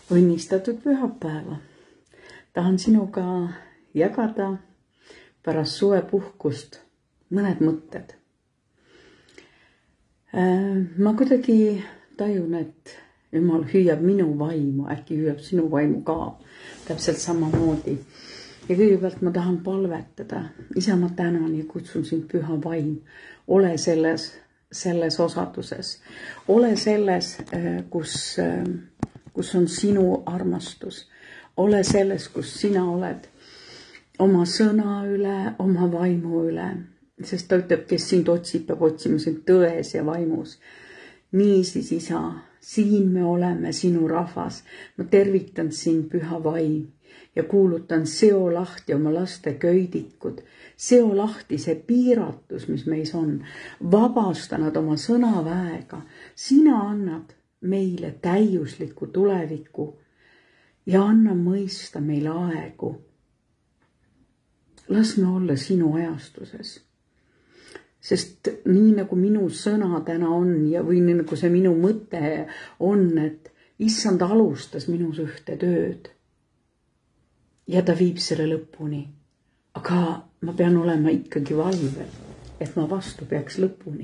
Õnnistatud pühapäeva. Tahan sinuga jagada pärast suvepuhkust mõned mõtted. Ma kuidagi tajun, et Jumal hüüab minu vaimu, äkki hüüab sinu vaimu ka täpselt samamoodi. Ja kõigepealt ma tahan palvetada. Isa, ma tänan ja kutsun sind püha vaim. Ole selles osaduses. Ole selles, kus on sinu armastus. Ole selles, kus sina oled oma sõna üle, oma vaimu üle. Sest ta ütleb, kes sind otsib, peab otsima sind tões ja vaimus. Niisiis, isa, siin me oleme, sinu rahvas. Ma tervitan sind, püha vaim, ja kuulutan seo lahti oma laste köidikud. Seo lahti see piiratus, mis meis on. Vabasta nad oma sõnaväega. Sina annad meile täiusliku tuleviku ja anna mõista meile aegu. Las me olla sinu ajastuses. Sest nii nagu minu sõna täna on või nii nagu see minu mõte on, et issand alustas minus ühte tööd ja ta viib selle lõpuni. Aga ma pean olema ikkagi valvel, et ma vastu peaks lõpuni.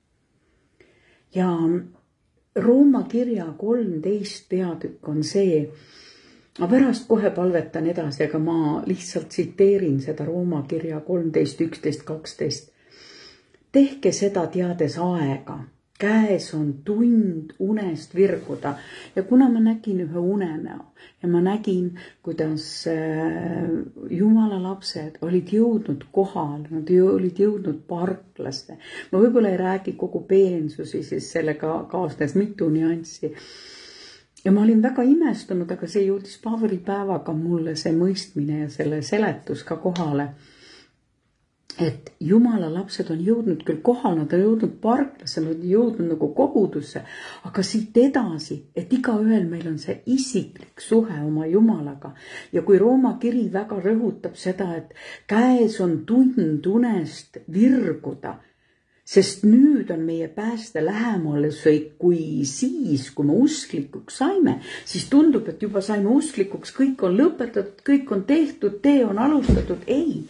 Ja Rooma kirja 13 peatükk on see, ma pärast kohe palvetan edasi, aga ma lihtsalt tsiteerin seda Rooma kirja 13, 11, 12. Tehke seda teades aega. Käes on tund unest virguda. Ja kuna ma nägin ühe unenäo ja ma nägin, kuidas Jumala lapsed olid jõudnud kohal, nad olid jõudnud parklasse. Ma võib-olla ei räägi kogu peensusi, siis sellega kaasnes mitu nüanssi. Ja ma olin väga imestunud, aga see jõudis Paavali päevaga mulle see mõistmine ja selle seletus ka kohale. Et Jumala lapsed on jõudnud küll kohal, nad on jõudnud parklasse, nad on jõudnud nagu kogudusse, aga siit edasi, et igaühel meil on see isiklik suhe oma Jumalaga. Ja kui Rooma kiri väga rõhutab seda, et käes on tund unest virguda, sest nüüd on meie pääste lähemale kui siis, kui me usklikuks saime, siis tundub, et juba saime usklikuks, kõik on lõpetatud, kõik on tehtud, tee on alustatud. Ei,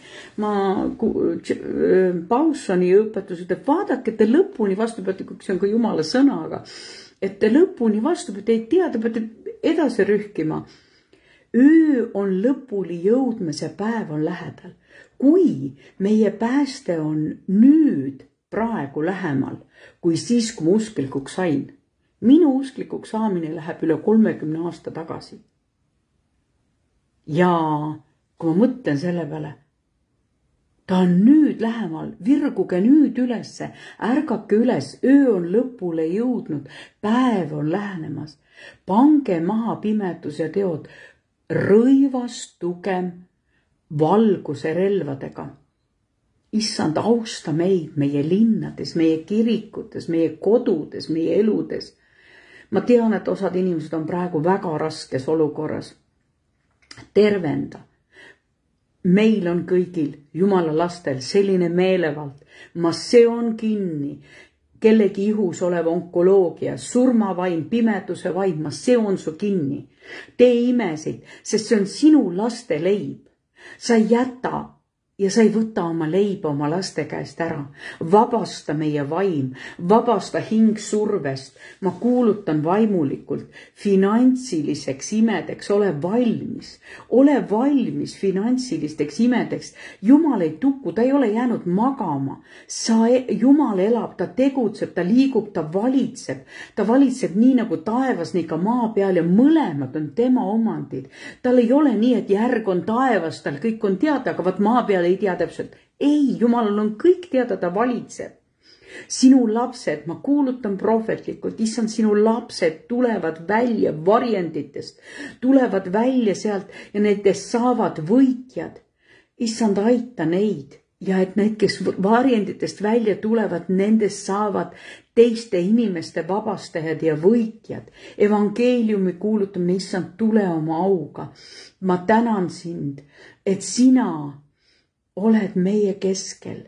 Paussoni õpetus ütleb, vaadake, te lõpuni vastupidikuks, see on ka Jumala sõnaga, et te lõpuni vastupidi ei tea, te peate edasi rühkima. Öö on lõpuni jõudmise päev on lähedal. Kui meie pääste on nüüd praegu lähemal, kui siis, kui ma usklikuks sain. Minu usklikuks saamine läheb üle 30 aasta tagasi. Ja kui ma mõtlen selle peale, ta on nüüd lähemal, virguge nüüd ülesse, ärgake üles, öö on lõpule jõudnud, päev on lähenemas. Pange maha pimedus ja teod, rõivas tugem valguse relvadega. Issand, austa meid, meie linnades, meie kirikutes, meie kodudes, meie eludes. Ma tean, et osad inimesed on praegu väga raskes olukorras. Tervenda. Meil on kõigil, Jumala lastel, selline meelevald. Ma seon kinni kellegi ihus olev onkoloogia, surmavaim, pimeduse vaim, ma seon su kinni. Tee imesid, sest see on sinu laste leib. Sa ei jäta ja sa ei võta oma leiba oma laste käest ära. Vabasta meie vaim, vabasta hing survest. Ma kuulutan vaimulikult finantsiliseks imedeks. Ole valmis finantsilisteks imedeks. Jumal ei tuku, ta ei ole jäänud magama. Jumal elab, ta tegutseb, ta liigub, ta valitseb. Ta valitseb nii nagu taevas, nii ka maa peal ja mõlemad on tema omandid. Tal ei ole nii, et järg on taevas, tal kõik on teada, aga vaat maa peal ei tea täpselt. Ei, Jumalal on kõik teada, ta valitseb. Sinu lapsed, ma kuulutan prohvetlikult, issand, sinu lapsed tulevad välja varjenditest, tulevad välja sealt ja nendest saavad võitjad. Issand, aita neid ja et need, kes varjenditest välja tulevad, nendest saavad teiste inimeste vabastajad ja võitjad. Evangeeliumi kuulutamine, issand, tule oma auga. Ma tänan sind, et sina oled meie keskel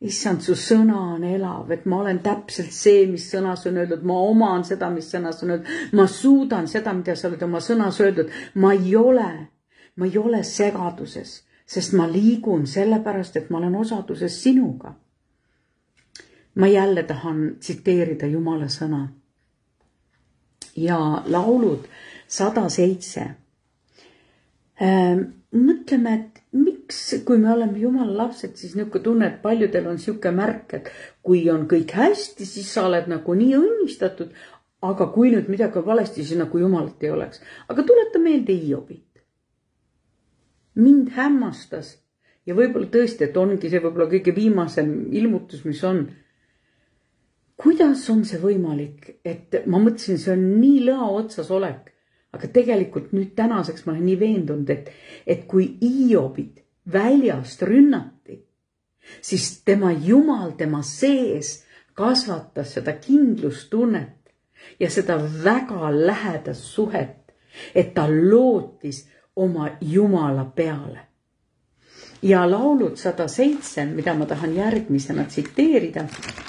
issand, su sõna on elav, et ma olen täpselt see, mis sõnas on öeldud, ma oman seda, mis sõnas on öeldud, ma suudan seda, mida sa oled oma sõnas öeldud, ma ei ole segaduses, sest ma liigun sellepärast, et ma olen osaduses sinuga. Ma jälle tahan tsiteerida Jumala sõna ja laulud 107. Mõtleme, et miks, kui me oleme Jumala lapsed, siis niisugune tunne, et paljudel on niisugune märk, et kui on kõik hästi, siis sa oled nagu nii õnnistatud, aga kui nüüd midagi on valesti, siis nagu Jumalat ei oleks. Aga tuleta meelde Hiobit. Mind hämmastas ja võib-olla tõesti, et ongi see võib-olla kõige viimasem ilmutus, mis on. Kuidas on see võimalik, et ma mõtlesin, see on nii lõa otsas olek, aga tegelikult nüüd tänaseks ma olen nii veendunud, et kui Hiobit väljast rünnati, siis tema Jumal tema sees kasvatas seda kindlustunnet ja seda väga lähedast suhet, et ta lootis oma Jumala peale. Ja laulud 107, mida ma tahan järgmisena tsiteerida,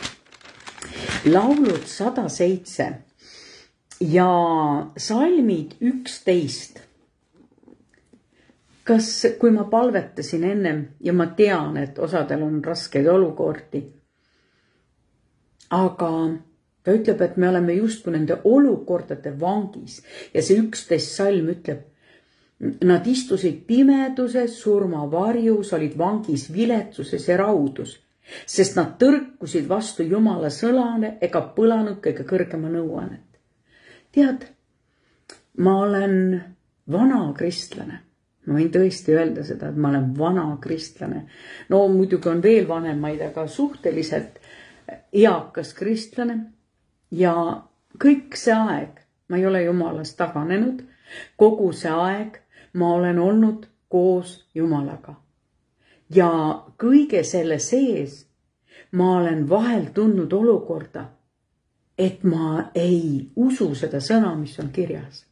laulud 107 ja salmid 11. Kas, kui ma palvetasin ennem ja ma tean, et osadel on raskeid olukordi, aga ta ütleb, et me oleme justkui nende olukordade vangis ja see 11 salm ütleb, nad istusid pimeduses, surmavarjus, olid vangis viletsuses ja raudus, sest nad tõrkusid vastu Jumala sõlane ega põlanud kõige kõrgema nõuannet. Tead, ma olen vana kristlane. Ma võin tõesti öelda seda, et ma olen vana kristlane. No muidugi on veel vanemaid, aga suhteliselt eakas kristlane. Ja kõik see aeg ma ei ole Jumalast taganenud. Kogu see aeg ma olen olnud koos Jumalaga. Ja kõige selle sees ma olen vahel tundnud olukorda, et ma ei usu seda sõna, mis on kirjas.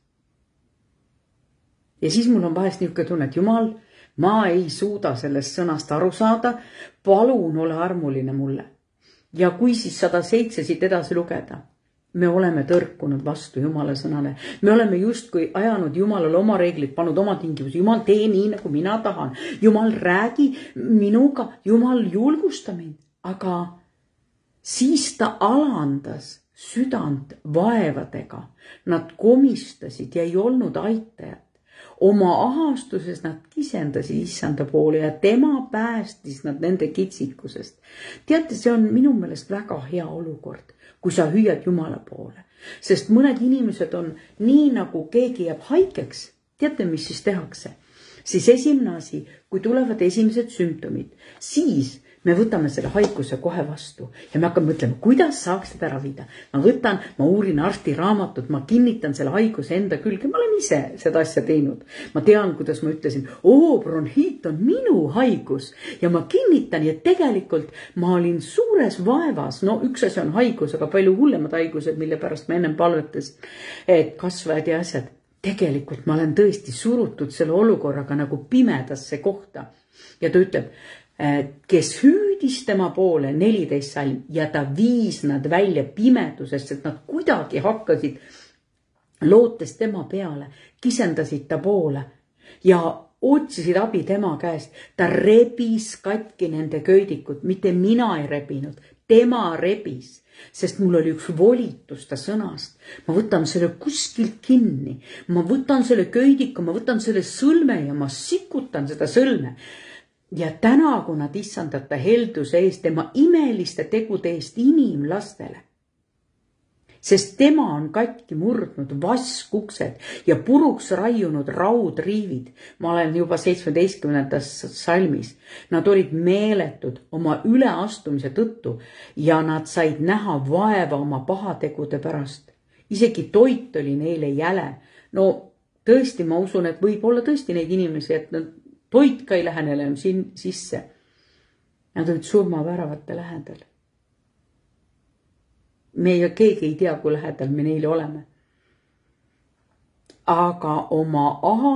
Ja siis mul on vahest niisugune tunne, et Jumal, ma ei suuda sellest sõnast aru saada, palun ole armuline mulle. Ja kui siis 107 siit edasi lugeda, me oleme tõrkunud vastu Jumala sõnale. Me oleme justkui ajanud Jumalale oma reeglid, pannud oma tingimusi. Jumal, tee nii, nagu mina tahan. Jumal, räägi minuga. Jumal, julgusta mind. Aga siis ta alandas südant vaevadega. Nad komistasid ja ei olnud aitajad. Oma ahastuses nad kisendasid issanda poole ja tema päästis nad nende kitsikusest. Teate, see on minu meelest väga hea olukord, kui sa hüüad Jumala poole. Sest mõned inimesed on nii, nagu keegi jääb haigeks. Teate, mis siis tehakse? Siis esimene asi, kui tulevad esimesed sümptomid, siis me võtame selle haiguse kohe vastu ja me hakkame mõtlema, kuidas saaks seda ravida. Ma uurin arsti raamatut, ma kinnitan selle haiguse enda külge. Ma olen ise seda asja teinud. Ma tean, kuidas ma ütlesin, bronhiit on minu haigus ja ma kinnitan ja tegelikult ma olin suures vaevas. No üks asi on haigus, aga palju hullemad haigused, mille pärast ma ennem palvetas, et kasvajad ja asjad. Tegelikult ma olen tõesti surutud selle olukorraga nagu pimedasse kohta. Ja ta ütleb, kes hüüdis tema poole 14 salm ja ta viis nad välja pimedusest, et nad kuidagi hakkasid lootes tema peale, kisendasid ta poole ja otsisid abi tema käest. Ta rebis katki nende köidikud, mitte mina ei rebinud, tema rebis, sest mul oli üks volitus ta sõnast. Ma võtan selle kuskilt kinni, ma võtan selle köidiku, ma võtan selle sõlme ja ma sikutan seda sõlme. Ja tänagu nad issandata helduse eest, tema imeliste tegude eest inimlastele. Sest tema on katki murdnud vaskuksed ja puruks raiunud raudriivid. Ma olen juba 17. salmis. Nad olid meeletud oma üleastumise tõttu ja nad said näha vaeva oma pahategude pärast. Isegi toit oli neile jäle. No tõesti, ma usun, et võib olla tõesti neid inimesi, et nad toit ka ei lähe neile sisse. Nad olid surmaväravate lähedal. Meie keegi ei tea, kui lähedal me neile oleme. Aga oma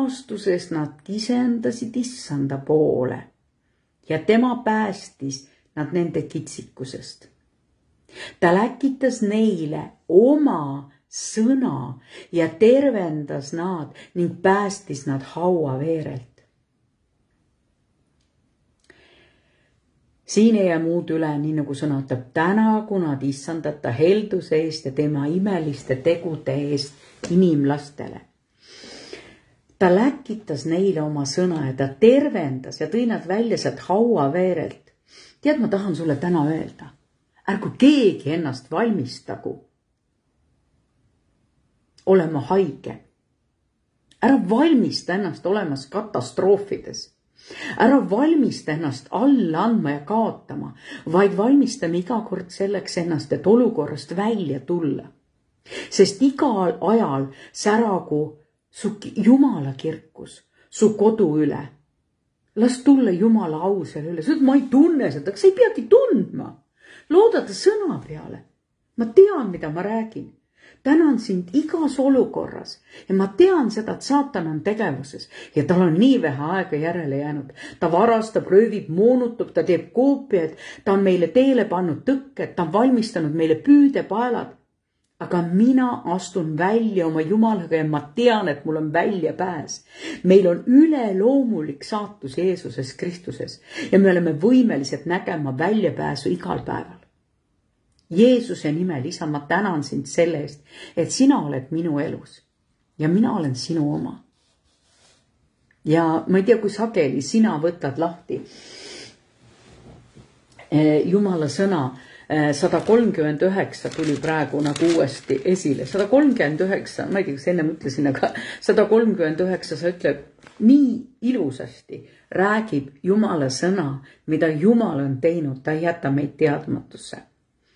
ahastuses nad kisendasid issanda poole ja tema päästis nad nende kitsikusest. Ta läkitas neile oma sõna ja tervendas nad ning päästis nad hauaveerelt. Siin ei jää muud üle, nii nagu sõna ütleb, tänagu nad issandata helduse eest ja tema imeliste tegude eest inimlastele. Ta läkitas neile oma sõna ja ta tervendas ja tõi nad välja sealt hauaveerelt. Tead, ma tahan sulle täna öelda, ärgu keegi ennast valmistagu olema haige. Ära valmista ennast olemas katastroofides. Ära valmista ennast alla andma ja kaotama, vaid valmistame iga kord selleks ennast, et olukorrast välja tulla. Sest igal ajal säragu su Jumala kirkus, su kodu üle. Las tulla Jumala au selle üle. Sa ütled, ma ei tunne seda, sa ei peagi tundma. Loodada sõna peale. Ma tean, mida ma räägin. Tänan sind igas olukorras ja ma tean seda, et saatan on tegevuses ja tal on nii vähe aega järele jäänud. Ta varastab, röövib, moonutab, ta teeb koopiaid, ta on meile teele pannud tõkked, ta on valmistanud meile püüdepaelad. Aga mina astun välja oma Jumalaga ja ma tean, et mul on väljapääs. Meil on üleloomulik saatus Jeesuses Kristuses ja me oleme võimelised nägema väljapääsu igal päeval. Jeesuse nimel, isa, ma tänan sind selle eest, et sina oled minu elus ja mina olen sinu oma. Ja ma ei tea, kui sageli sina võtad lahti Jumala sõna 139 tuli praegu nagu uuesti esile. 139, ma ei tea, kas enne mõtlesin, aga 139 sa ütleb nii ilusasti, räägib Jumala sõna, mida Jumal on teinud, ta ei jäta meid teadmatusse.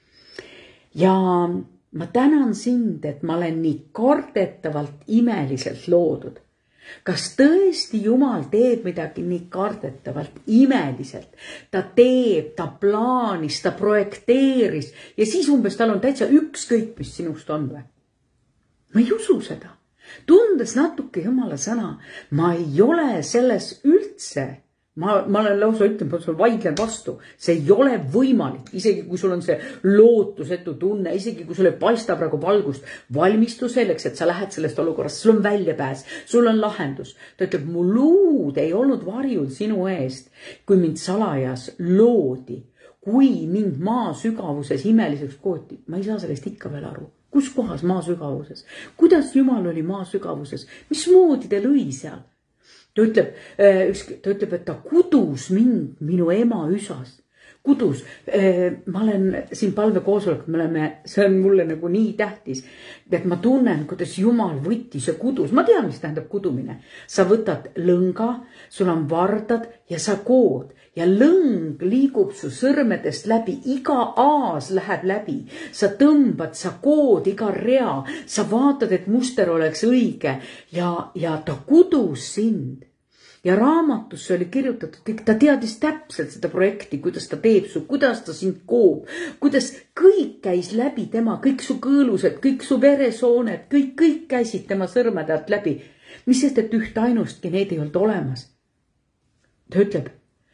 Ja ma tänan sind, et ma olen nii kardetavalt imeliselt loodud. Kas tõesti Jumal teeb midagi nii kardetavalt imeliselt? Ta teeb, ta plaanis, ta projekteeris ja siis umbes tal on täitsa ükskõik, mis sinust on või? Ma ei usu seda. Tundes natuke Jumala sõna, ma ei ole selles üldse. Ma olen lausa ütlen, et sul vaidlen vastu. See ei ole võimalik, isegi kui sul on see lootusetu tunne, isegi kui sul ei paista praegu valgust, valmistu selleks, et sa lähed sellest olukorrast, sul on väljapääs, sul on lahendus. Ta ütleb, mu luud ei olnud varjul sinu eest, kui mind salajas loodi, kui mind maa sügavuses imeliseks kooti. Ma ei saa sellest ikka veel aru. Kus kohas maa sügavuses? Kuidas Jumal oli maa sügavuses? Mismoodi ta lõi seal? Ta ütleb, et ta kudus mind minu ema üsas. Kudus. Ma olen siin palvekoosolekul, see on mulle nagu nii tähtis, et ma tunnen, kuidas Jumal võttis ja kudus. Ma tean, mis tähendab kudumine. Sa võtad lõnga, sul on vardad ja sa kood. Ja lõng liigub su sõrmedest läbi, iga aas läheb läbi. Sa tõmbad, sa kood iga rea, sa vaatad, et muster oleks õige ja ta kudus sind. Ja raamatusse oli kirjutatud, ta teadis täpselt seda projekti, kuidas ta teeb su, kuidas ta sind koob, kuidas kõik käis läbi tema, kõik su kõõlused, kõik su veresooned, kõik käisid tema sõrmede alt läbi. Mis sest, et üht ainustki need ei olnud olemas. Ta ütleb,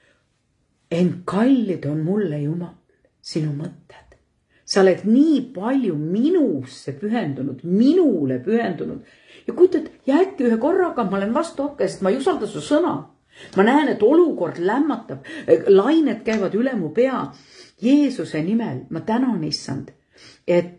ent kallid on mulle Jumal, sinu mõtted. Sa oled nii palju minusse pühendunud, minule pühendunud. Ja kujutad, ja äkki ühe korraga ma olen vastu hakka, sest ma ei usalda su sõna. Ma näen, et olukord lämmatab, lained käivad üle mu pea. Jeesuse nimel ma tänan issand, et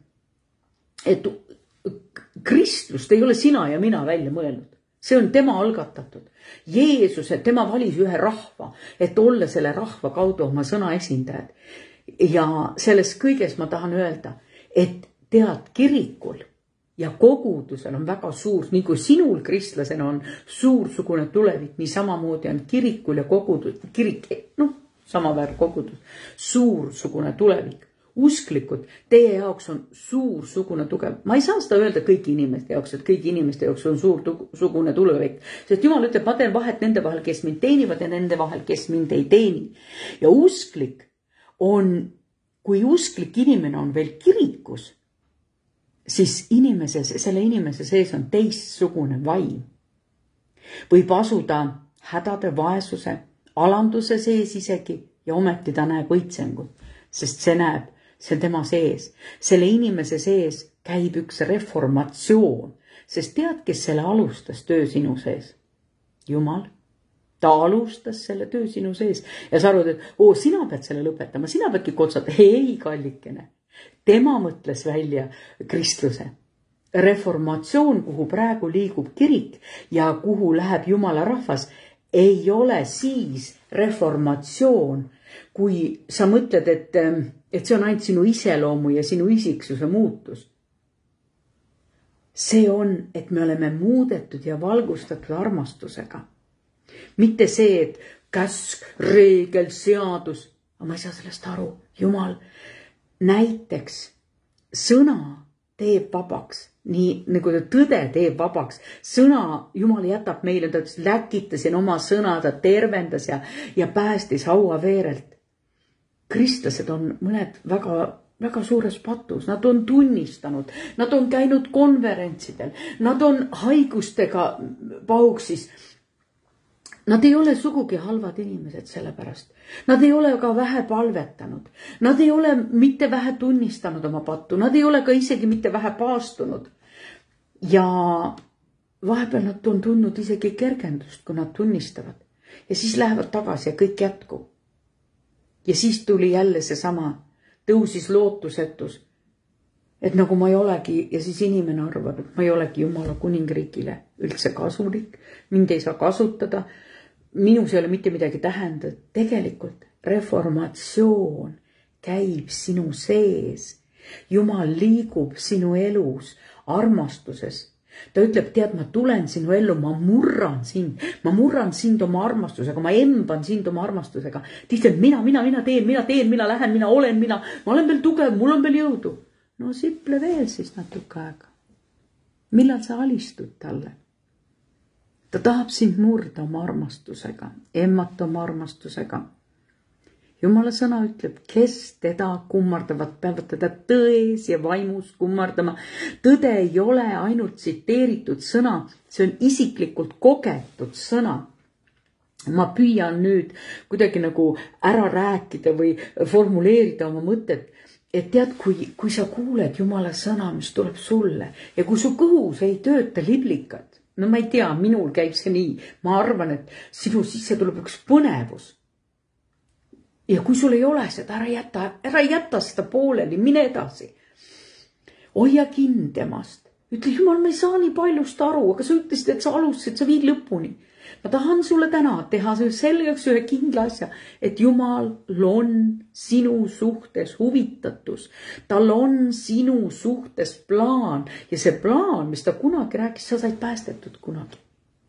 Kristlust ei ole sina ja mina välja mõelnud. See on tema algatatud. Jeesus, et tema valis ühe rahva, et olla selle rahva kaudu oma sõna esindajad. Ja selles kõiges ma tahan öelda, et tead, kirikul ja kogudusel on väga suur, nii kui sinul kristlasena on suursugune tulevik, nii samamoodi on kirikul ja kogudus, samaväär kogudus, suursugune tulevik. Usklikud, teie jaoks on suursugune tugev. Ma ei saa seda öelda kõigi inimeste jaoks, et kõigi inimeste jaoks on suursugune tulevik. Sest Jumal ütleb, ma teen vahet nende vahel, kes mind teenivad ja nende vahel, kes mind ei teeni. Ja usklik on, kui usklik inimene on veel kirikus, siis selle inimese sees on teistsugune vaim. Võib asuda hädade, vaesuse, alanduse sees isegi ja ometi ta näeb õitsengut, sest see näeb, see on tema sees. Selle inimese sees käib üks reformatsioon, sest tead, kes selle alustas töö sinu sees? Jumal. Ta alustas selle töö sinu sees ja sa arvad, et sina pead selle lõpetama, sina peadki kotsata. Ei, kallikene. Tema mõtles välja kristluse. Reformatsioon, kuhu praegu liigub kirik ja kuhu läheb Jumala rahvas, ei ole siis reformatsioon, kui sa mõtled, et see on ainult sinu iseloomu ja sinu isiksuse muutus. See on, et me oleme muudetud ja valgustatud armastusega. Mitte see, et käsk, reegel, seadus. Aga ma ei saa sellest aru. Jumal, näiteks sõna teeb vabaks. Nii nagu ta tõde teeb vabaks. Sõna Jumal jätab meile, ta läkitasin oma sõna, ta tervendas ja päästis haua veerelt. Kristlased on mõned väga suures patus. Nad on tunnistanud, nad on käinud konverentsidel, nad on haigustega pauksis. Nad ei ole sugugi halvad inimesed sellepärast. Nad ei ole ka vähe palvetanud. Nad ei ole mitte vähe tunnistanud oma pattu. Nad ei ole ka isegi mitte vähe paastunud. Ja vahepeal nad on tundnud isegi kergendust, kui nad tunnistavad. Ja siis lähevad tagasi ja kõik jätkub. Ja siis tuli jälle seesama, tõusis lootusetus. Et nagu ma ei olegi, ja siis inimene arvab, et ma ei olegi Jumala kuningriigile üldse kasulik. Mind ei saa kasutada. Minus ei ole mitte midagi tähendada. Tegelikult reformatsioon käib sinu sees. Jumal liigub sinu elus, armastuses. Ta ütleb, tead, ma tulen sinu ellu, ma murran sind oma armastusega, ma emban sind oma armastusega. Tihti on mina teen, mina lähen, mina olen veel tugev, mul on veel jõudu. No siple veel siis natuke aega. Millal sa alistud talle? Ta tahab sind murda oma armastusega, emmata oma armastusega. Jumala sõna ütleb, kes teda kummardavad, peavad teda tões ja vaimus kummardama. Tõde ei ole ainult tsiteeritud sõna, see on isiklikult kogetud sõna. Ma püüan nüüd kuidagi nagu ära rääkida või formuleerida oma mõtet, et tead, kui sa kuuled Jumala sõna, mis tuleb sulle ja kui su kõhus ei tööta liblikad, no ma ei tea, minul käib see nii. Ma arvan, et sinu sisse tuleb üks põnevus. Ja kui sul ei ole seda, ära jäta seda pooleli, mine edasi. Hoia kinni temast. Ütle, Jumal, ma ei saa nii paljust aru, aga sa ütlesid, et sa alustasid, sa viid lõpuni. Ma tahan sulle täna teha selgeks ühe kindla asja, et Jumal on sinu suhtes huvitatus. Tal on sinu suhtes plaan ja see plaan, mis ta kunagi rääkis, sa said päästetud kunagi.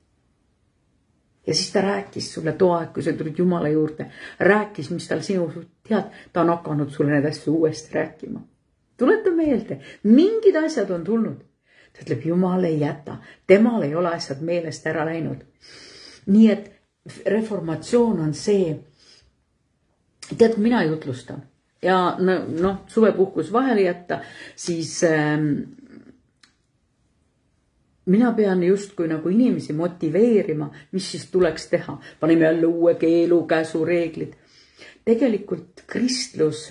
Ja siis ta rääkis sulle too aeg, kui sa tulid Jumala juurde, rääkis, mis tal sinu suhtes, tead, ta on hakanud sulle need asju uuesti rääkima. Tuleta meelde, mingid asjad on tulnud. Ta ütleb, Jumal ei jäta, temal ei ole asjad meelest ära läinud. Nii et reformatsioon on see, tead, mina jutlustan ja suvepuhkus vahele jätta, siis mina pean justkui nagu inimesi motiveerima, mis siis tuleks teha. Paneme jälle uue keelu, käsu, reeglid. Tegelikult kristlus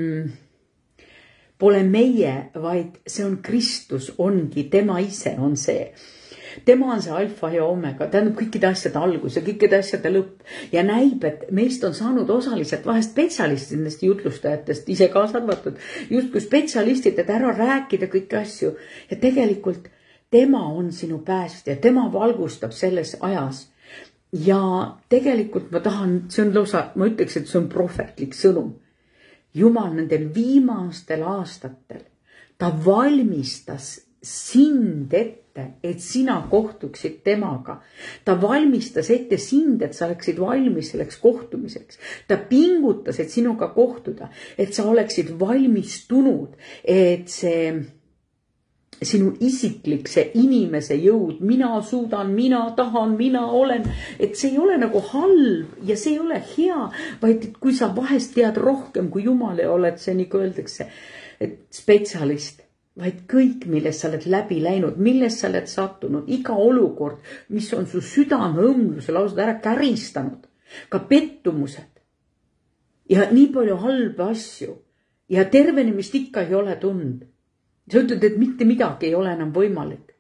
pole meie, vaid see on Kristus, ongi, tema ise on see. Tema on see alfa ja omega, tähendab kõikide asjade algus ja kõikide asjade lõpp. Ja näib, et meist on saanud osaliselt vahest spetsialistid nendest jutlustajatest, ise kaasa arvatud, justkui spetsialistid, et ära rääkida kõiki asju. Ja tegelikult tema on sinu päästja, tema valgustab selles ajas. Ja tegelikult ma tahan, see on lausa, ma ütleks, et see on prohvetlik sõnum. Jumal nendel viimastel aastatel, ta valmistas sind ette, et sina kohtuksid temaga. Ta valmistas ette sind, et sa oleksid valmis selleks kohtumiseks. Ta pingutas, et sinuga kohtuda, et sa oleksid valmistunud, et see sinu isiklik, see inimese jõud, mina suudan, mina tahan, mina olen, et see ei ole nagu halb ja see ei ole hea, vaid et kui sa vahest tead rohkem kui Jumal ja oled see, nagu öeldakse, et spetsialist, vaid kõik, millest sa oled läbi läinud, millest sa oled sattunud, iga olukord, mis on su südame õmbluse lausa ära käristanud, ka pettumused. ja nii palju halba asju ja tervenemist ikka ei ole tund. Sa ütled, et mitte midagi ei ole enam võimalik.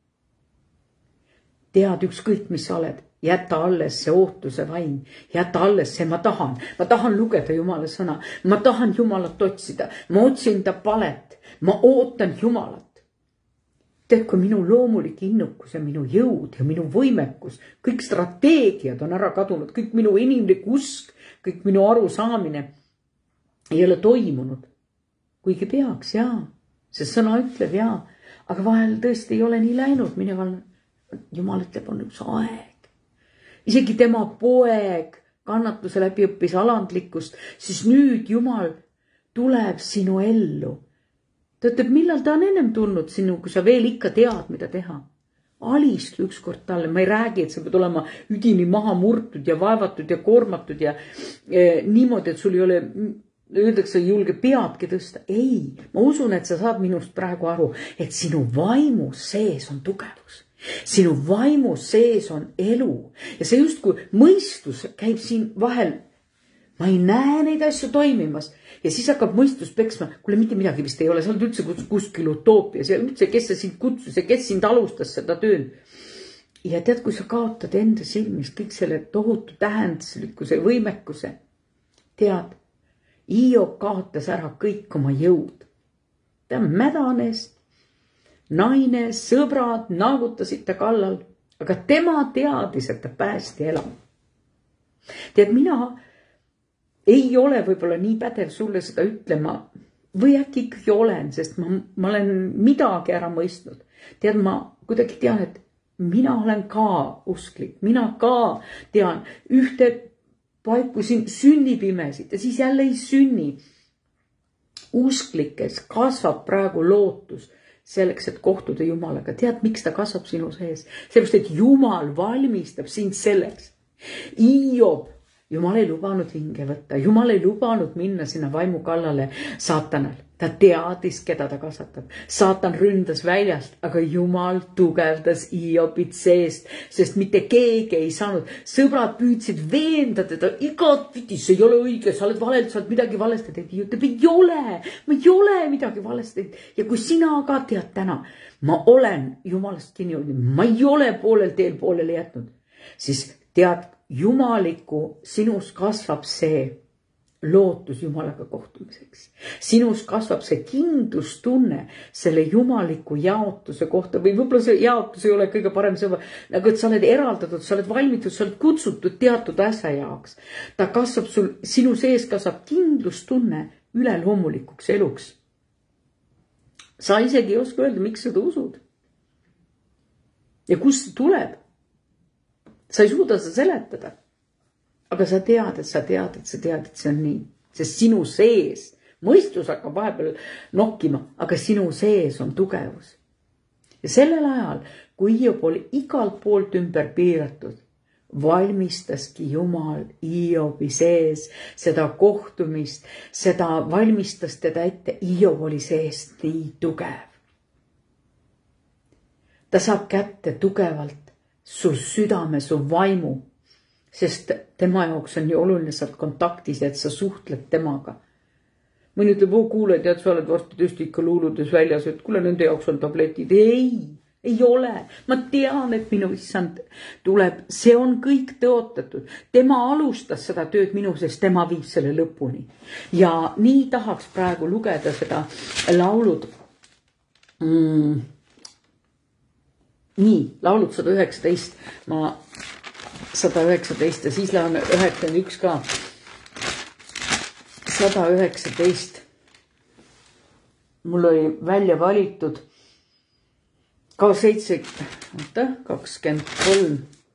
Tead ükskõik, mis sa oled, jäta alles see ootuse vaim, jäta alles see ma tahan lugeda Jumala sõna, ma tahan Jumalat otsida, ma otsin ta palet, ma ootan Jumalat. Tead, kui minu loomulik innukus ja minu jõud ja minu võimekus, kõik strateegiad on ära kadunud, kõik minu inimlik usk, kõik minu arusaamine ei ole toimunud. Kuigi peaks, jaa, see sõna ütleb jaa, aga vahel tõesti ei ole nii läinud, Jumal ütleb, on üks aeg. Isegi tema poeg kannatuse läbi õppis alandlikkust, siis nüüd Jumal tuleb sinu ellu. Ta ütleb, millal ta on ennem tulnud sinu, kui sa veel ikka tead, mida teha. Alistu ükskord talle, ma ei räägi, et sa pead olema üdini maha murtud ja vaevatud ja koormatud ja niimoodi, et sul ei ole, öeldakse, julge peadki tõsta. Ei, ma usun, et sa saad minust praegu aru, et sinu vaimus sees on tugevus. Sinu vaimus sees on elu ja see justkui mõistus käib siin vahel. Ma ei näe neid asju toimimas ja siis hakkab mõistus peksma. Kuule, mitte midagi vist ei ole, sa oled üldse kuskil utoopias ja üldse, kes sa sind kutsus ja kes sind alustas seda tööd. Ja tead, kui sa kaotad enda silmist kõik selle tohutu tähenduslikkuse võimekuse, tead, Hiob kaotas ära kõik oma jõud. Ta mädanes. Naine, sõbrad naagutasid ta kallal, aga tema teadis, et ta päästi elama. Tead, mina ei ole võib-olla nii pädev sulle seda ütlema või äkki ikkagi olen, sest ma olen midagi ära mõistnud. Tead, ma kuidagi tean, et mina olen ka usklik, mina ka tean, ühte paiku siin sünnib imesid ja siis jälle ei sünni. Usklikes kasvab praegu lootus selleks, et kohtuda Jumalaga. Tead, miks ta kasvab sinu sees? Sellepärast, et Jumal valmistab sind selleks. Hiob, Jumal ei lubanud hinge võtta. Jumal ei lubanud minna sinna vaimu kallale saatanal. Ta teadis, keda ta kasvatab. Saatan ründas väljast, aga Jumal tugevdas Hiobit seest, sest mitte keegi ei saanud. Sõbrad püüdsid veenda teda igatpidi, see ei ole õige, sa oled valelt, sa oled midagi valesti teinud. Ta ma ei ole midagi valesti teinud. Ja kui sina ka tead täna, ma olen Jumalast kinni olnud, ma ei ole poolel teel poolele jätnud, siis tead, Jumaliku sinus kasvab see lootus Jumalaga kohtumiseks. Sinus kasvab see kindlustunne selle jumaliku jaotuse kohta või võib-olla see jaotus ei ole kõige parem sõva, nagu et sa oled eraldatud, sa oled valmitud, sa oled kutsutud teatud asja jaoks. Ta kasvab sinu sees kasvab kindlustunne üleloomulikuks eluks. Sa isegi ei oska öelda, miks seda usud. Ja kust see tuleb? Sa ei suuda seda seletada. Aga sa tead, et see on nii. Sest sinu sees, mõistus hakkab vahepeal nokkima, aga sinu sees on tugevus. Ja sellel ajal, kui Hiob oli igalt poolt ümber piiratud, valmistaski Jumal Hiobi sees seda kohtumist, seda valmistas teda ette. Hiob oli seest nii tugev. Ta saab kätte tugevalt su südame, su vaimu. Sest tema jaoks on nii oluline saad kontaktis, et sa suhtled temaga. Mõni ütleb, kuule, tead, sa oled varsti tõesti ikka luuludes väljas, et kuule, nende jaoks on tabletid. Ei ole. Ma tean, et minu issand tuleb. See on kõik tõotatud. Tema alustas seda tööd minu, sest tema viib selle lõpuni. Ja nii tahaks praegu lugeda seda laulud. Nii, laulud 119. 119 ja siis lähen 91 ka. 119. Mul oli välja valitud ka 23.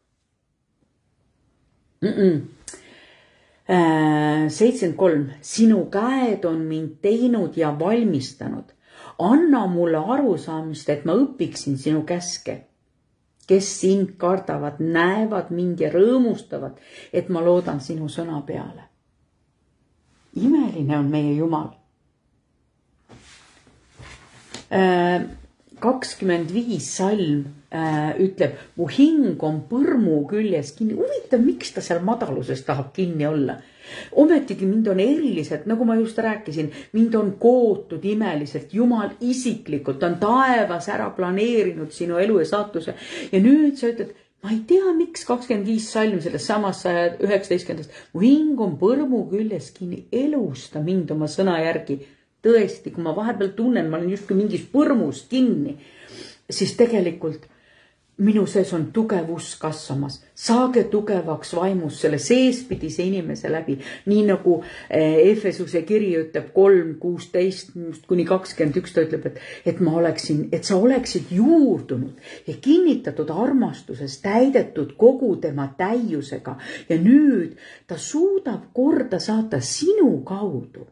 73. Sinu käed on mind teinud ja valmistanud. Anna mulle arusaamist, et ma õpiksin sinu käske. Kes sind kardavad, näevad mind ja rõõmustavad, et ma loodan sinu sõna peale. Imeline on meie Jumal. 25 salm ütleb, mu hing on põrmu küljes kinni. Huvitav, miks ta seal madaluses tahab kinni olla? Ometigi mind on eriliselt, nagu ma just rääkisin, mind on kootud imeliselt, Jumal isiklikult on taevas ära planeerinud sinu elu ja saatuse. Ja nüüd sa ütled, ma ei tea, miks 25 salm sellest samast 119. Mu hing on põrmu küljes kinni, elusta mind oma sõna järgi. Tõesti, kui ma vahepeal tunnen, ma olen justkui mingis põrmus kinni, siis tegelikult minu sees on tugevus kasvamas. Saage tugevaks vaimus selle seespidise inimese läbi. Nii nagu Efesuse kiri ütleb 3:16 kuni 21, ta ütleb, et sa oleksid juurdunud ja kinnitatud armastuses, täidetud kogu tema täiusega. Ja nüüd ta suudab korda saata sinu kaudu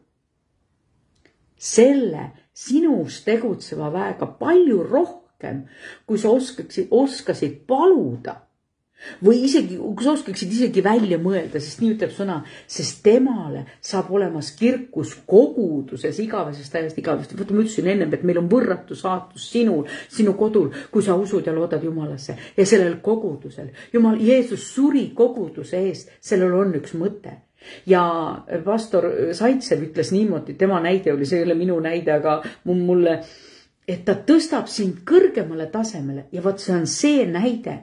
selle sinus tegutseva väega palju rohkem, kui sa oskasid paluda või isegi, kui sa oskaksid isegi välja mõelda, sest nii ütleb sõna, sest temale saab olemas kirkus koguduses igavesest täiesti igavest. Võtta, ma ütlesin ennem, et meil on võrratu saatus sinu kodul, kui sa usud ja loodad Jumalasse ja sellel kogudusel. Jumal, Jeesus suri koguduse eest, sellel on üks mõte. Ja pastor Saitsev ütles niimoodi, tema näide oli, see ei ole minu näide, aga mulle, et ta tõstab sind kõrgemale tasemele ja vaat see on see näide,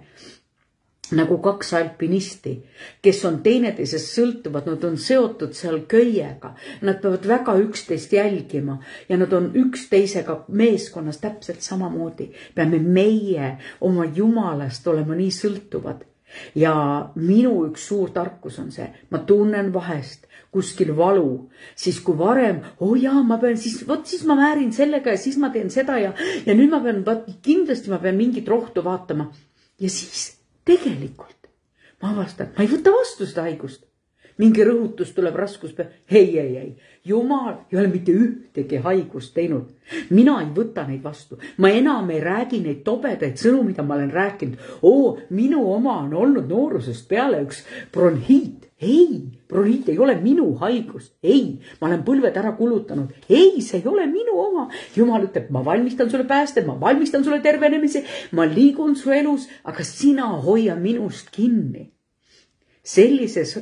nagu 2 alpinisti, kes on teineteisest sõltuvad, nad on seotud seal köiega, nad peavad väga üksteist jälgima ja nad on üksteisega meeskonnas täpselt samamoodi. Peame meie oma Jumalast olema nii sõltuvad. Ja minu üks suur tarkus on see, ma tunnen vahest kuskil valu, siis kui varem, ma pean, siis ma määrin sellega ja siis ma teen seda ja nüüd ma pean, kindlasti ma pean mingit rohtu vaatama. Ja siis tegelikult ma avastan, ma ei võta vastu seda haigust. Mingi rõhutus tuleb raskus peale. Ei. Jumal ei ole mitte ühtegi haigust teinud. Mina ei võta neid vastu. Ma enam ei räägi neid tobedaid sõnu, mida ma olen rääkinud. Minu oma on olnud noorusest peale üks bronhiit. Bronhiit ei ole minu haigus. Ma olen põlved ära kulutanud. See ei ole minu oma. Jumal ütleb, ma valmistan sulle pääste, ma valmistan sulle tervenemise, ma liigun su elus, aga sina hoia minust kinni. Sellises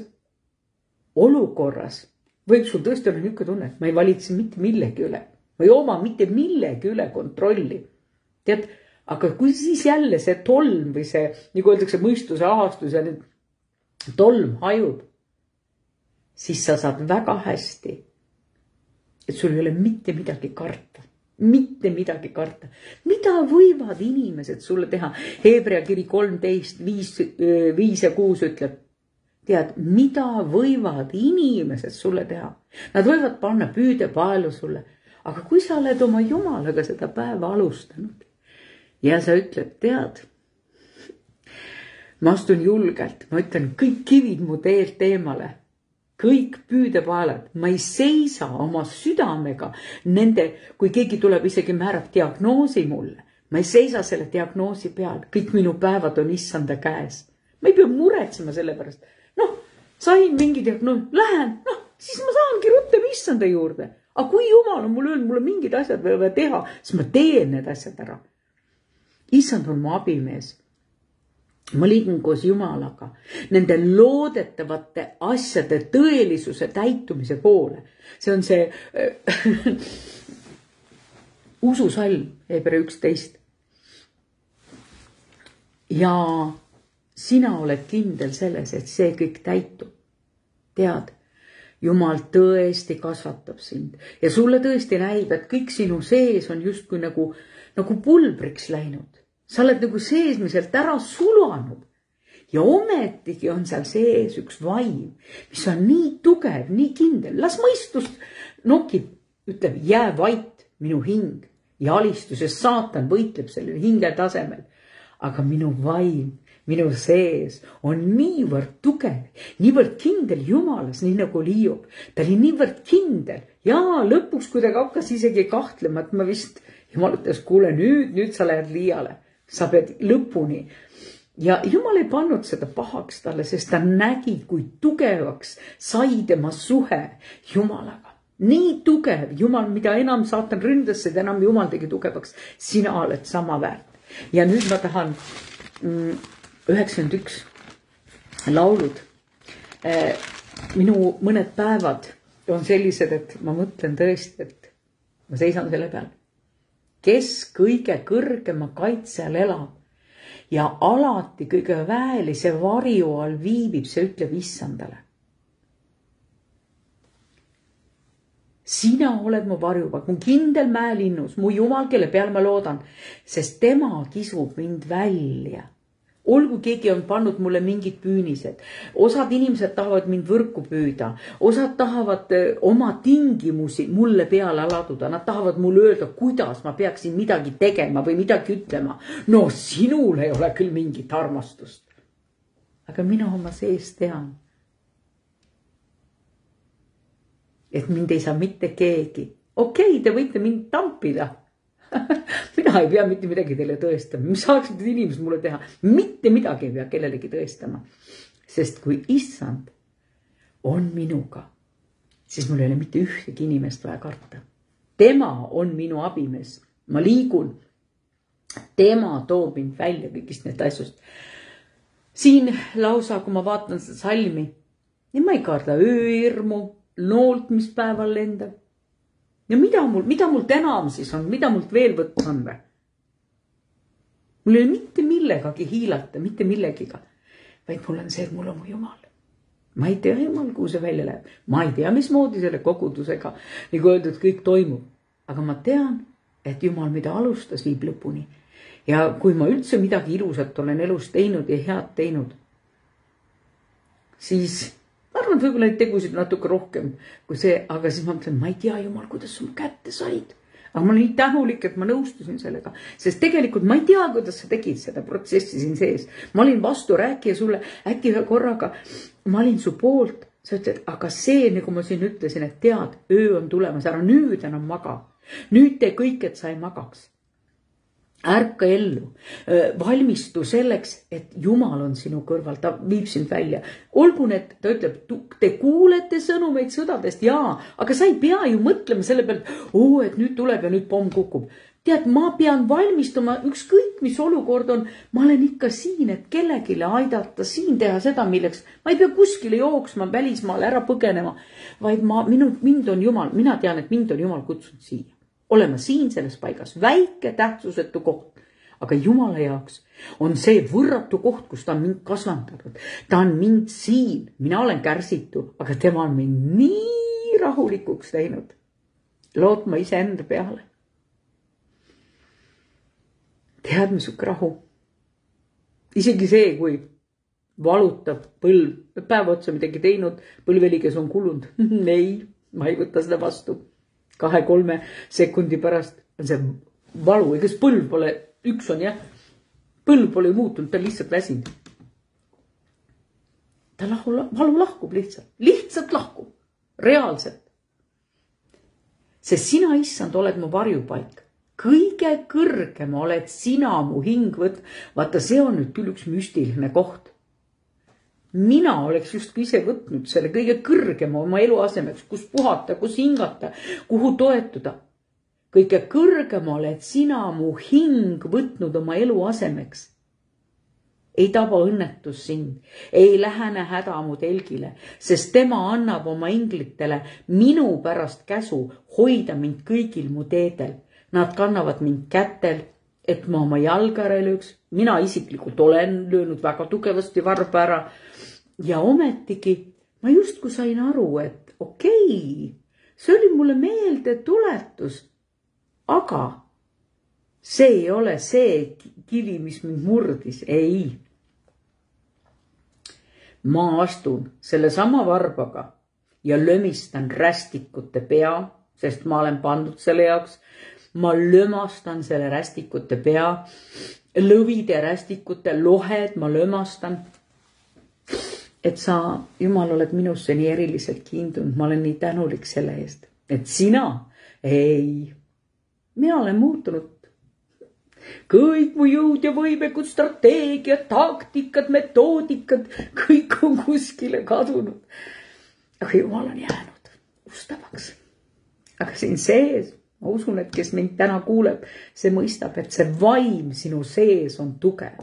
olukorras võib sul tõesti olla niisugune tunne, et ma ei valitse mitte millegi üle. Ma ei oma mitte millegi üle kontrolli. Tead, aga kui siis jälle see tolm või see, nagu öeldakse, mõistuse ahastus ja nüüd tolm hajub, siis sa saad väga hästi, et sul ei ole mitte midagi karta. Mitte midagi karta. Mida võivad inimesed sulle teha? Hebrea kiri 13, 5 ja 6 ütleb, tead, mida võivad inimesed sulle teha? Nad võivad panna püüde paelu sulle, aga kui sa oled oma Jumalaga seda päeva alustanud ja sa ütled, tead, ma astun julgelt, ma ütlen kõik kivid mu teelt eemale, kõik püüdepaelad, ma ei seisa oma südamega nende, kui keegi tuleb isegi määrab diagnoosi mulle, ma ei seisa selle diagnoosi peal, kõik minu päevad on issanda käes. Ma ei pea muretsema selle pärast. Sain mingi diagnoos, lähen, siis ma saangi rutem issanda juurde. Aga kui Jumal on mulle öelnud, mulle mingid asjad võivad teha, siis ma teen need asjad ära. Issand on mu abimees. Ma liigun koos Jumalaga nende loodetavate asjade tõelisuse täitumise poole. See on see ususalm, Hebrea 11. Ja sina oled kindel selles, et see kõik täitub. Tead, Jumal tõesti kasvatab sind ja sulle tõesti näib, et kõik sinu sees on justkui nagu pulbriks läinud. Sa oled nagu seesmiselt ära sulanud ja ometigi on seal sees üks vaim, mis on nii tugev, nii kindel. Las mõistust nokib, ütleb, jää vait minu hing ja alistuses saatan võitleb sellel hinge tasemel. Aga minu vaim, minu sees on niivõrd tugev, niivõrd kindel Jumalas, nii nagu Liiub. Ta oli niivõrd kindel ja lõpuks, kui ta hakkas isegi kahtlema, et ma vist, Jumal ütles, kuule nüüd sa lähed liiale, sa pead lõpuni. Ja Jumal ei pannud seda pahaks talle, sest ta nägi, kui tugevaks sai tema suhe Jumalaga. nii tugev, Jumal, mida enam saatan ründas, seda enam Jumal tegi tugevaks. Sina oled sama väärt. Ja nüüd ma tahan 91 laulud. Minu mõned päevad on sellised, et ma mõtlen tõesti, et ma seisan selle peal. Kes kõige kõrgema kaitse all elab ja alati kõige väelise varju all viibib, see ütleb issandale. Sina oled mu varjupaik, mu kindel mäelinnus, mu Jumal, kelle peal ma loodan, sest tema kisub mind välja. Olgu keegi on pannud mulle mingid püünised. Osad inimesed tahavad mind võrku püüda. Osad tahavad oma tingimusi mulle peale laduda. Nad tahavad mulle öelda, kuidas ma peaksin midagi tegema või midagi ütlema. No sinul ei ole küll mingit armastust. Aga mina oma sees tean, et mind ei saa mitte keegi. Okei, te võite mind tampida. Mina ei pea mitte midagi teile tõestama. Mis saaksid inimesed mulle teha? Mitte midagi ei pea kellelegi tõestama. Sest kui issand on minuga, siis mul ei ole mitte ühtegi inimest vaja karta. Tema on minu abimees. Ma liigun. Tema toob mind välja kõigist need asjust. Siin lausa, kui ma vaatan seda salmi, niin ma ei karda ööirmu, noolt, mis päeval lendab. Ja mida mult enam siis on, mida mult veel võtta on või? Mul ei ole mitte millegagi hiilata, mitte millegiga, vaid mul on see, et mul on mu Jumal. Ma ei tea, Jumal, kuhu see välja läheb. Ma ei tea, mismoodi selle kogudusega, nagu öeldud, kõik toimub. Aga ma tean, et Jumal, mida alustas, viib lõpuni. Ja kui ma üldse midagi ilusat olen elus teinud ja head teinud, siis ma arvan, et võib-olla neid tegusid natuke rohkem kui see, aga siis ma mõtlen, ma ei tea, Jumal, kuidas sa mu kätte said. Aga ma olen nii tänulik, et ma nõustusin sellega, sest tegelikult ma ei tea, kuidas sa tegid seda protsessi siin sees. Ma olin vastu rääkija sulle, äkki ühe korraga, ma olin su poolt, sa ütled, aga see, nagu ma siin ütlesin, et tead, öö on tulemas, ära nüüd enam maga. Nüüd tee kõik, et sa ei magaks. Ärka ellu, valmistu selleks, et Jumal on sinu kõrval, ta viib sind välja. Olgu need, ta ütleb, te kuulete sõnumeid sõdadest, jaa, aga sa ei pea ju mõtlema selle pealt, et nüüd tuleb ja nüüd pomm kukub. Tead, ma pean valmistuma, ükskõik mis olukord on, ma olen ikka siin, et kellegile aidata, siin teha seda, milleks. Ma ei pea kuskile jooksma, välismaale ära põgenema, vaid mind on Jumal, mina tean, et mind on Jumal kutsunud siia. Olema siin selles paigas, väike tähtsusetu koht, aga Jumala jaoks on see võrratu koht, kus ta on mind kasvandanud. Ta on mind siin, mina olen kärsitu, aga tema on mind nii rahulikuks teinud. Lootma ise enda peale. Tead, misuke rahu. Isegi see, kui valutab põlv, päeva otsa midagi teinud, põlveliges on kulunud. Ei, ma ei võta seda vastu. 2-3 sekundi pärast on see valu, egas põlv pole, üks on jah, põlv pole muutunud, ta on lihtsalt väsinud. Ta valu lahkub lihtsalt lahkub, reaalselt. Sest sina, issand, oled mu varjupaik. Kõige kõrgem oled sina mu hing võt. Vaata, see on nüüd küll üks müstiline koht. Mina oleks justkui ise võtnud selle kõige kõrgema oma eluasemeks, kus puhata, kus hingata, kuhu toetuda. Kõige kõrgem oled sina mu hing võtnud oma eluasemeks. Ei taba õnnetus sind, ei lähene häda mu telgile, sest tema annab oma inglitele minu pärast käsu hoida mind kõigil mu teedel. Nad kannavad mind kätel, et ma oma jalga ära lööks. Mina isiklikult olen löönud väga tugevasti varba ära. Ja ometigi ma justkui sain aru, et okei, see oli mulle meelde tuletus, aga see ei ole see kivi, mis mind murdis. Ei. Ma astun selle sama varbaga ja lömistan rästikute pea, sest ma olen pandud selle jaoks. Ma lömastan selle rästikute pea, lõvide rästikute lohed ma lömastan. Et sa, Jumal, oled minusse nii eriliselt kiindunud. Ma olen nii tänulik selle eest. Et sina, ei, mina olen muutunud. Kõik mu jõud ja võimekud, strateegiad, taktikad, metoodikad, kõik on kuskile kadunud. Aga Jumal on jäänud ustavaks. Aga siin sees, ma usun, et kes mind täna kuuleb, see mõistab, et see vaim sinu sees on tugev.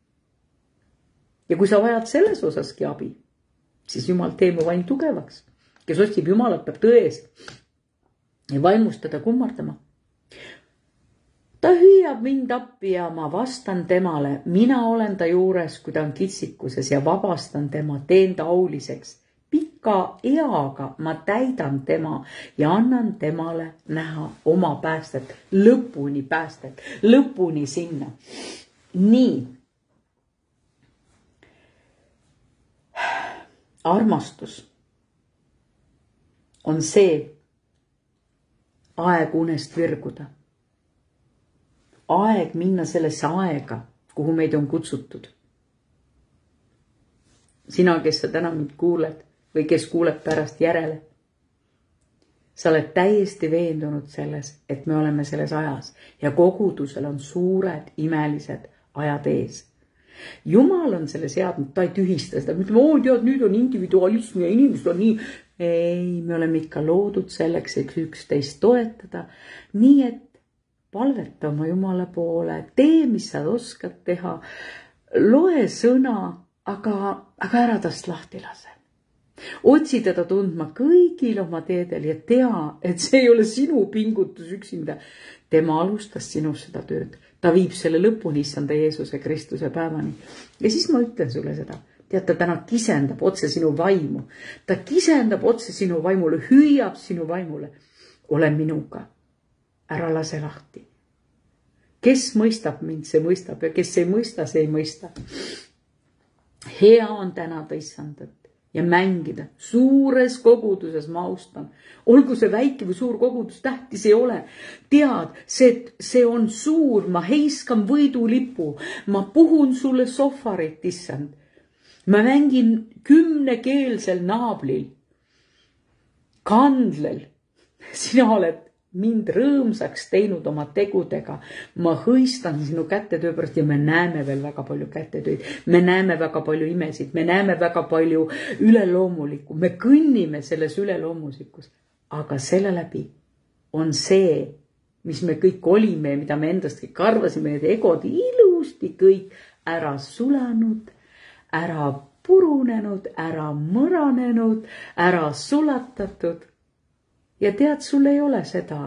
Ja kui sa vajad selles osaski abi, siis Jumal tee mu vaim tugevaks. Kes otsib Jumalat, peab tões ja vaimustada kummardama. Ta hüüab mind appi ja ma vastan temale. Mina olen ta juures, kui ta on kitsikuses ja vabastan tema, teen ta auliseks. Pika eaga ma täidan tema ja annan temale näha oma päästet, lõpuni sinna. Nii. Armastus on see aeg unest virguda. Aeg minna sellesse aega, kuhu meid on kutsutud. Sina, kes sa täna mind kuuled või kes kuuleb pärast järele. Sa oled täiesti veendunud selles, et me oleme selles ajas ja kogudusel on suured imelised ajad ees. Jumal on selle seadnud, ta ei tühista seda. Tead, nüüd on individualism ja inimesed on nii. Ei, me oleme ikka loodud selleks, et üksteist toetada. Nii et palveta oma Jumala poole, tee, mis sa oskad teha. Loe sõna, aga ära tast lahti lase. Otsi teda tundma kõigil oma teedel ja tea, et see ei ole sinu pingutus üksinda. Tema alustas sinus seda tööd. Ta viib selle lõpuni, issanda Jeesuse Kristuse päevani. Ja siis ma ütlen sulle seda. Tead, ta täna kisendab otse sinu vaimu. Ta kisendab otse sinu vaimule, hüüab sinu vaimule. Ole minuga. Ära lase lahti. Kes mõistab mind, see mõistab ja kes ei mõista, see ei mõista. Hea on tänada issandat ja mängida. Suures koguduses ma austan. Olgu see väike või suur kogudus, tähtis ei ole. Tead, see on suur, ma heiskan võidulipu. Ma puhun sulle sofarit, issand. Ma mängin 10-keelsel naablil. Kandlel. Sina oled mind rõõmsaks teinud oma tegudega. Ma hõistan sinu kätetöö pärast ja me näeme veel väga palju kätetöid. Me näeme väga palju imesid. Me näeme väga palju üleloomulikku. Me kõnnime selles üleloomulikus. Aga selle läbi on see, mis me kõik olime ja mida me endast kõik arvasime, need egod ilusti kõik ära sulanud, ära purunenud, ära mõranenud, ära sulatatud. Ja tead, sul ei ole seda,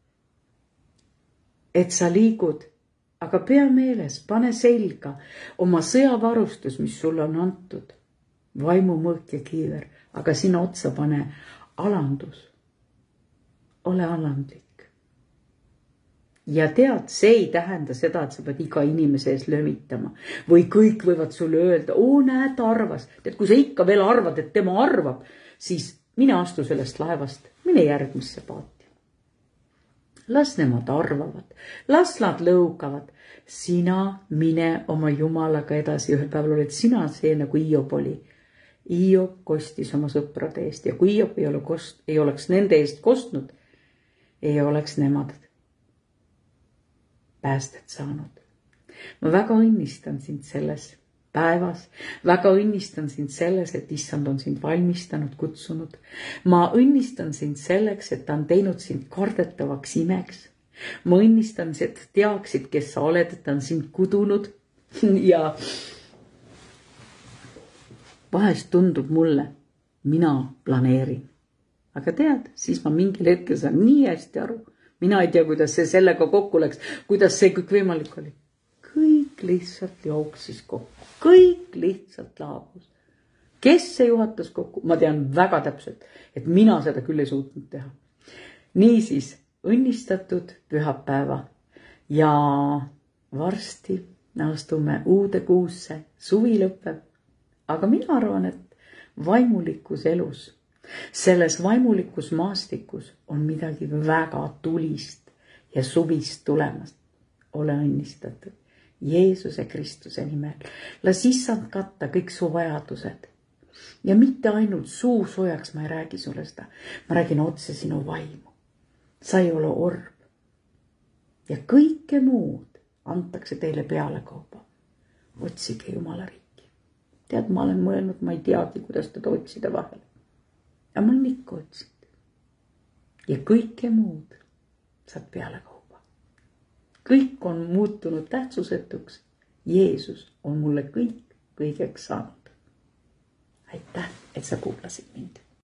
et sa liigud, aga pea meeles, pane selga oma sõjavarustus, mis sulle on antud. Vaimu mõõk ja kiiver, aga sinna otsa pane alandus. Ole alandlik. Ja tead, see ei tähenda seda, et sa pead iga inimese ees lömitama. Või kõik võivad sulle öelda, näed, arvas. Tead, kui sa ikka veel arvad, et tema arvab, siis mine astu sellest laevast, mine järgmisse paati. Las nemad arvavad, las nad lõugavad. Sina mine oma Jumalaga edasi. Ühel päeval oled sina see, nagu Hiob oli. Hiob kostis oma sõprade eest ja kui Hiob ei oleks nende eest kostnud, ei oleks nemad päästet saanud. Ma väga õnnistan sind selles päevas. Väga õnnistan sind selles, et issand on sind valmistanud, kutsunud. Ma õnnistan sind selleks, et ta on teinud sind kardetavaks imeks. Ma õnnistan, et teaksid, kes sa oled, et ta on sind kudunud. Ja vahest tundub mulle, mina planeerin. Aga tead, siis ma mingil hetkel saan nii hästi aru. Mina ei tea, kuidas see sellega kokku läks, kuidas see kõik võimalik oli. Kõik lihtsalt jooksis kokku. Kõik lihtsalt laabus. Kes see juhatas kokku? Ma tean väga täpselt, et mina seda küll ei suutnud teha. Niisiis, õnnistatud pühapäeva ja varsti astume uude kuusse, suvi lõpeb. Aga mina arvan, et vaimulikus elus, selles vaimulikus maastikus on midagi väga tulist ja suvist tulemas. Ole õnnistatud. Jeesuse Kristuse nimel. Las issand katta kõik su vajadused. Ja mitte ainult suu soojaks, ma ei räägi sulle seda. Ma räägin otse sinu vaimu. Sa ei ole orb. Ja kõike muud antakse teile pealekauba. Otsige Jumala riiki. Tead, ma olen mõelnud, ma ei teagi, kuidas teda otsida vahel. Ja ma olen ikka otsinud. ja kõike muud saad pealekauba. Kõik on muutunud tähtsusetuks. Jeesus on mulle kõik kõigeks saanud. Aitäh, et sa kuulasid mind.